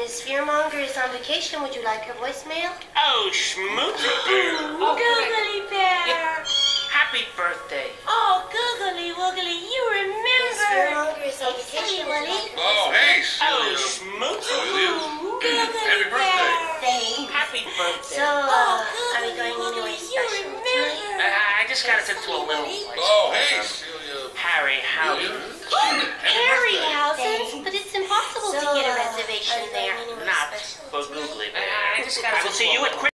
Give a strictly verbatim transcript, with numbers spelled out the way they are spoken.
Miss Fearmonger is on vacation. Would you like her voicemail? Oh, schmoozy bear. Oh, Googly Bear. Happy birthday. Oh, Googly Woogly, you remember. Miss Fearmonger is on vacation. Would you like her Oh, voicemail? hey, Oh, Celia. schmoozy. Ooh, Googly Happy Bear. birthday. Thanks. Happy birthday. So, uh, Oh, are we going anywhere you special remember. tonight? Uh, I just got us into a little place. Oh, hey, Celia. Harry, how? Harryhausen? But it's impossible to get a reservation there. Not for Googly Bear. I just got us. We'll see you at